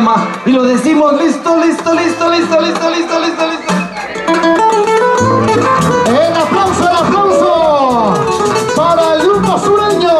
tema y lo decimos listo, listo, listo, listo, listo, listo, listo, listo. El aplauso para el grupo sureño.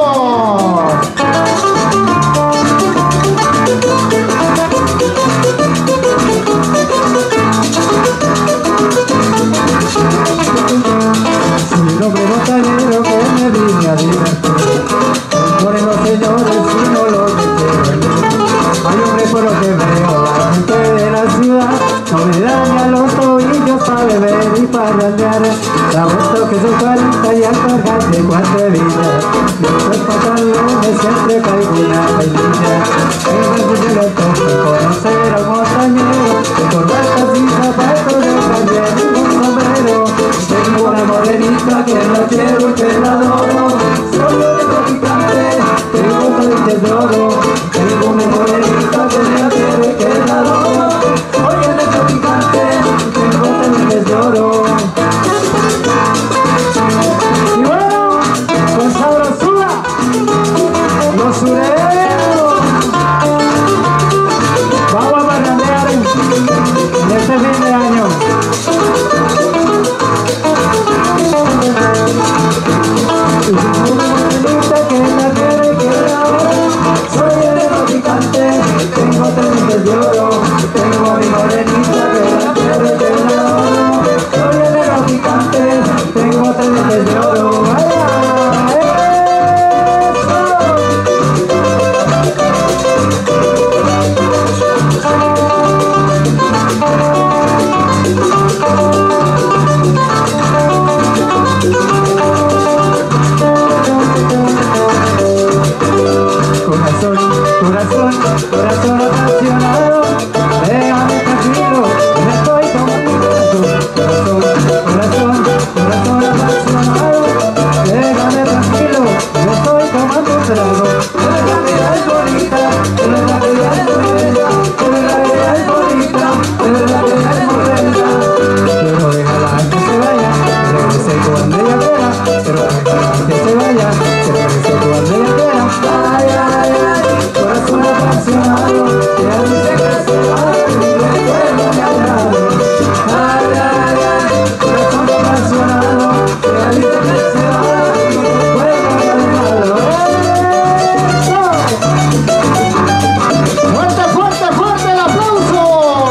Soy un hombre montañero que me vine a divertir. Moreno señores, si no lo quiero. Hay hombre por lo que veo, la gente de la ciudad no me daña los tobillos para beber y para randear. Apuesto que soy 40 y al cargarte 4 vidas. Los pantalones siempre caigo una vainilla. Es el toque conocer a un montañero, con corbatas y zapatos de calle y un sombrero. Tengo una morenita que la quiero y que la adoro. Soy de traficante, tengo talentos de oro. Tengo una morenita que la quiero y que la adoro. Soy de traficante, tengo talentos de oro. Y bueno, con sabrosura, los sureños. Vamos a parrandear en este fin de año. Que la quiere y que la adoro. Soy el traficante, tengo talentos de oro. Tengo a mi morenita que la quiere y que la adoro. Soy el traficante, tengo talentos de oro. ¡Vaya! Corazón apasionado, déjame tranquilo, me estoy tomando corazón apasionado, déjame tranquilo, me estoy tomando un trago. La vida es bonita, la vida es bella, la vida es bonita, la vida es morena. Pero déjala que se vaya, que regrese cuando ella quiera. Pero déjala que se vaya, que regrese cuando ella quiera. Ay, ay, ay, corazón apasionado, que a mí se que se va, y recuerdo mi agrado. Ay, ay, ay, corazón apasionado, que a mí se que se va, y recuerdo mi agrado. Fuerte, fuerte, fuerte el aplauso.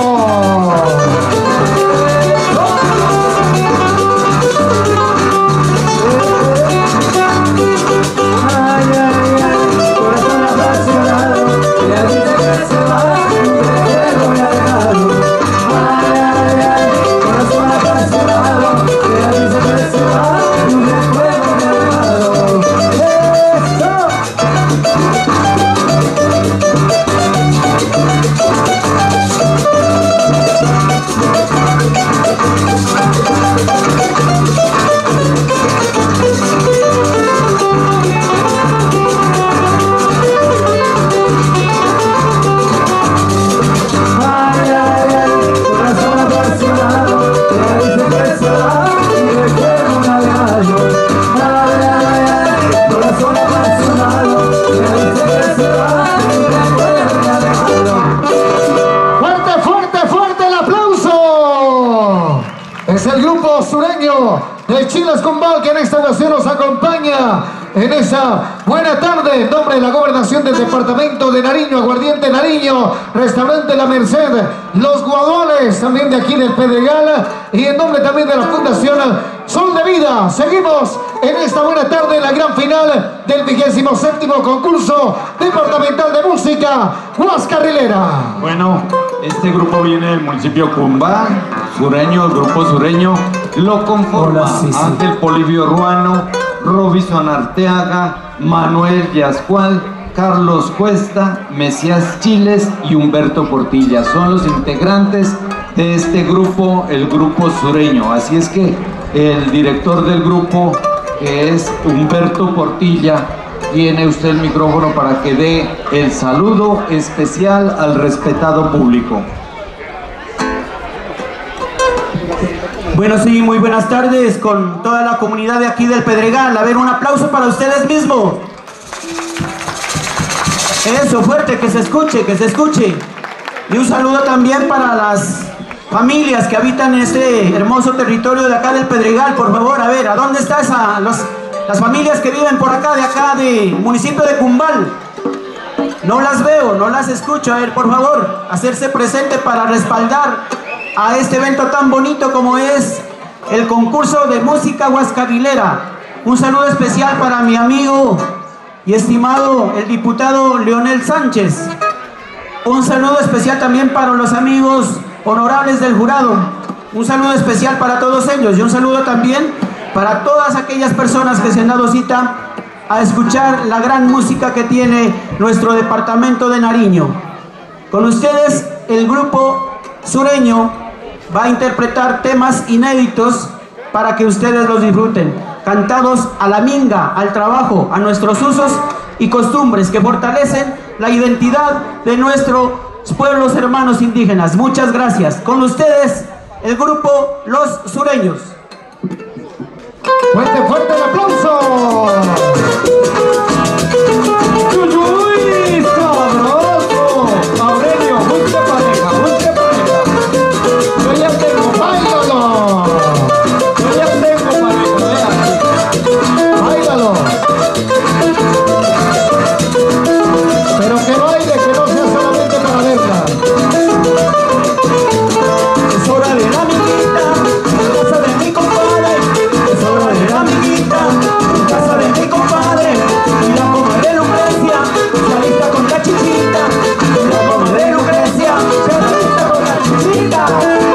Ay, ay, ay, corazón apasionado, que a mí se que se va, y recuerdo mi agrado. Ay, ay, ay, corazón apasionado, que a mí se que se va, y recuerdo mi agrado. ¡Eso! Ay, ay, ay, corazón apasionado, que a mí se que se va, y recuerdo mi agrado. Ay, ay, ay, corazón apasionado, que a mí se que se va, y recuerdo mi agrado. Fuerte, fuerte, fuerte el aplauso. Es el grupo sureño de Chilas Cumbal que en esta ocasión nos acompaña en esa buena tarde en nombre de la gobernación del departamento de Nariño, Aguardiente Nariño, Restaurante La Merced, Los Guaduales, también de aquí del Pedregal, y en nombre también de la Fundación Sol de Vida. Seguimos en esta buena tarde en la gran final del 27º concurso departamental de música Huascarrilera. Bueno, este grupo viene del municipio Cumbá, sureño, el grupo sureño, lo conforma Hola, sí, sí. Ángel Polibio Ruano, Robinson Arteaga, Manuel Yascual, Carlos Cuesta, Mesías Chiles y Humberto Portilla. Son los integrantes de este grupo, el grupo sureño. Así es que el director del grupo, que es Humberto Portilla, tiene usted el micrófono para que dé el saludo especial al respetado público. Bueno, sí, muy buenas tardes con toda la comunidad de aquí del Pedregal. A ver, un aplauso para ustedes mismos. Eso, fuerte, que se escuche, que se escuche. Y un saludo también para las familias que habitan en este hermoso territorio de acá del Pedregal. Por favor, a ver, ¿a dónde están las familias que viven por acá, del municipio de Cumbal? No las veo, no las escucho. A ver, por favor, hacerse presente para respaldar a este evento tan bonito como es el concurso de música huascarrilera. Un saludo especial para mi amigo y estimado el diputado Leonel Sánchez. Un saludo especial también para los amigos honorables del jurado. Un saludo especial para todos ellos y un saludo también para todas aquellas personas que se han dado cita a escuchar la gran música que tiene nuestro departamento de Nariño. Con ustedes, el grupo sureño va a interpretar temas inéditos para que ustedes los disfruten, cantados a la minga, al trabajo, a nuestros usos y costumbres que fortalecen la identidad de nuestros pueblos hermanos indígenas. Muchas gracias. Con ustedes, el grupo Los Sureños. Fuerte, fuerte el aplauso. ¡Uy, sabroso! Aurelio, busca pareja, busca pareja. Yo ya tengo ¡Báilalo! Yo ya tengo pareja, vean. ¡Báilalo! Pero que baile, que no sea solamente para verla. Es hora de la amiguita, en casa de mi compadre. Es hora de la amiguita, en casa de mi compadre. Y la comadre Lucrecia se alista con la chichita. Y la comadre Lucrecia se alista con la chichita.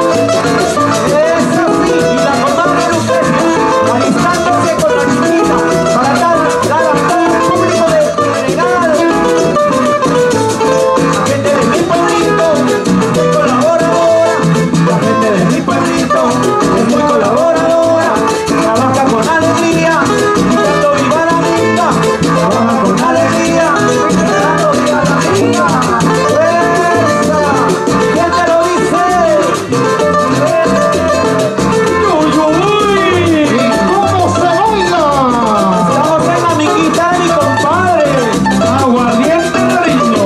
Es así, y la comadre Lucrecia alistándose con la chichita para dar la lactada al público de Pedregal. La gente de mi pueblito es muy colaboradora. La gente de mi pueblito es muy colaboradora. Trabaja con alegría, gritando viva la minga. Trabaja con alegría, gritando viva la minga. ¡Fuerza! ¿Quién te lo dice? ¡Uy! ¿Y cómo se baila? Estamos en la minguita de mi compadre. Aguardiente Nariño.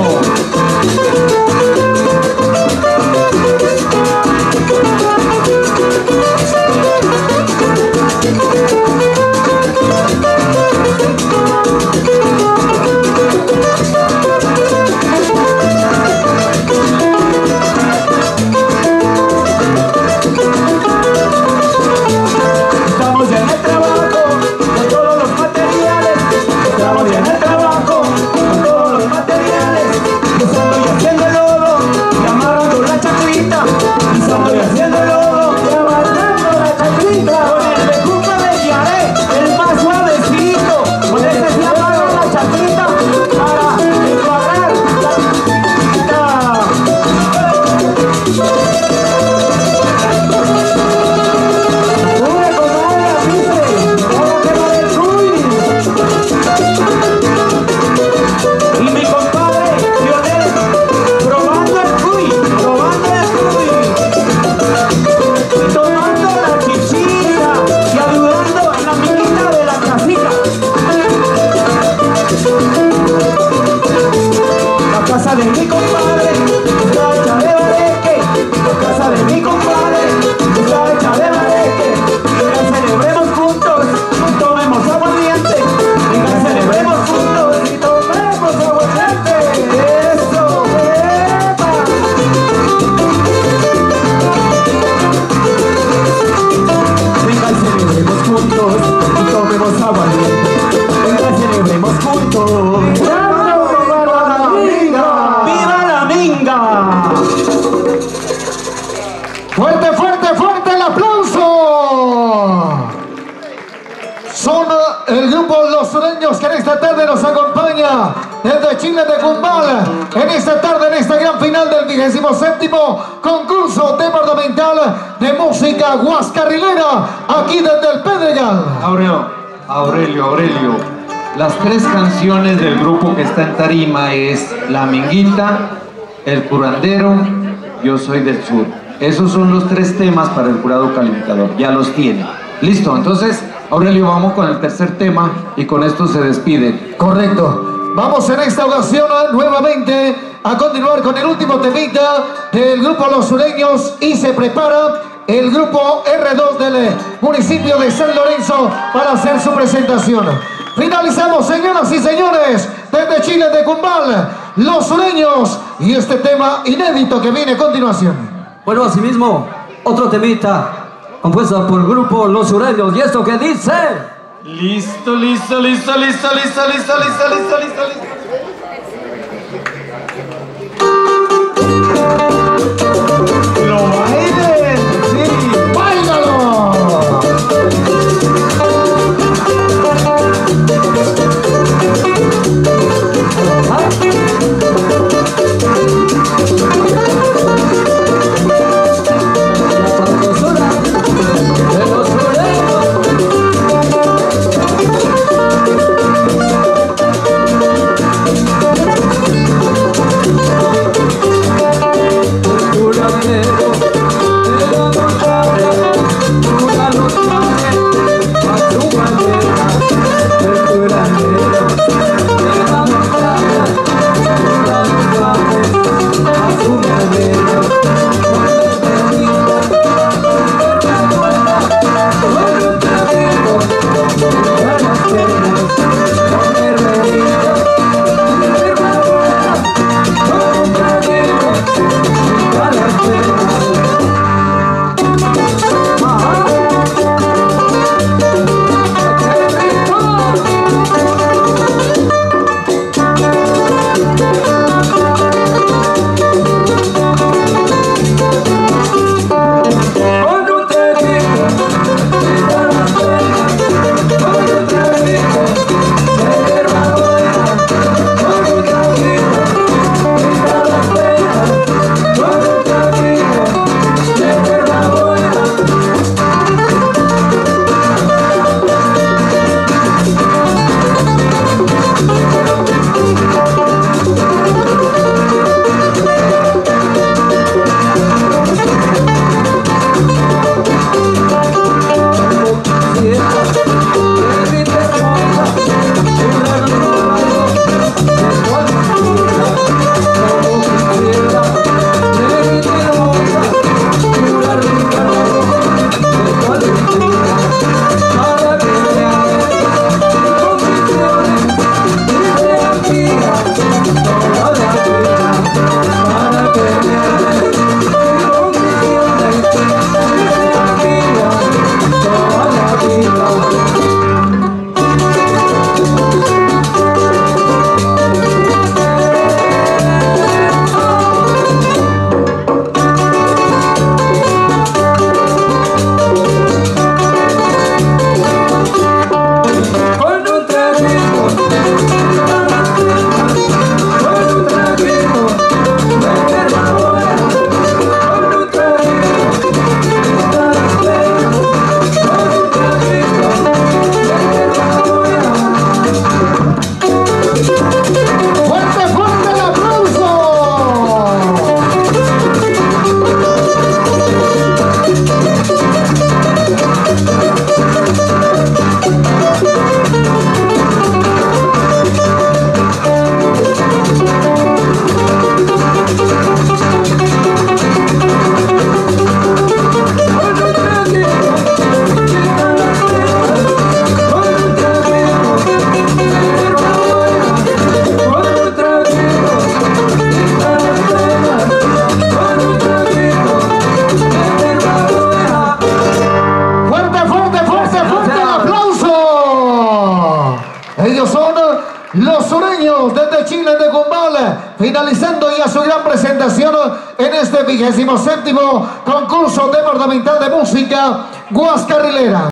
Estamos ya en el trabajo con todos los materiales. Estamos ya en el trabajo con todos los materiales. Pisando y haciendo el lodo y amarrando la chaclita. Pisando y haciendo el lodo y amarrando la chaclita. Con el bejuco de Guiaré, el más suavecito. Con ese se amarra la chaclita para encuadrar la chaclita. Una comadre dice, ahora que va del Ruiz. Y mi compadre Lionel, probando el cuy, tomando la chichita y ayudando a la amiguita de la casita. La casa de mi compadre está hecha de bareque. La casa de mi compadre está hecha de bareque. Venga, celebremos juntos y tomemos aguardiente. Venga, celebremos juntos y tomemos aguardiente. Eso, ¡epa! Venga, celebremos juntos y tomemos aguardiente. Venga, celebremos juntos. ¡Viva la minga! ¡Viva la minga! ¡Fuerte, fuerte, fuerte el aplauso! Son el grupo Los Sureños que en esta tarde nos acompaña desde Chile de Cumbal. En esta tarde, en esta gran final del 27º concurso departamental de música huascarrilera, aquí desde el Pedregal. Aurelio. Las tres canciones del grupo que está en tarima es La Minguita, El Curandero, Yo Soy del Sur. Esos son los tres temas para el jurado calificador. Ya los tiene. Listo, entonces, Aurelio, vamos con el tercer tema y con esto se despide. Correcto. Vamos en esta ocasión nuevamente a continuar con el último temita del grupo Los Sureños y se prepara el grupo R2 del municipio de San Lorenzo para hacer su presentación. Finalizamos, señoras y señores, desde Chile de Cumbal, Los Sureños y este tema inédito que viene a continuación. Bueno, asimismo, otro temita compuesto por el grupo Los Sureños y esto que dice... Listo, listo, listo, listo, listo, listo, listo, listo, listo, listo. ¡Lo bailen! ¡Sí! ¡Báilalo! Ellos son Los Sureños desde Chile de Cumbal, finalizando ya su gran presentación en este 27º concurso departamental de música Guascarrilera.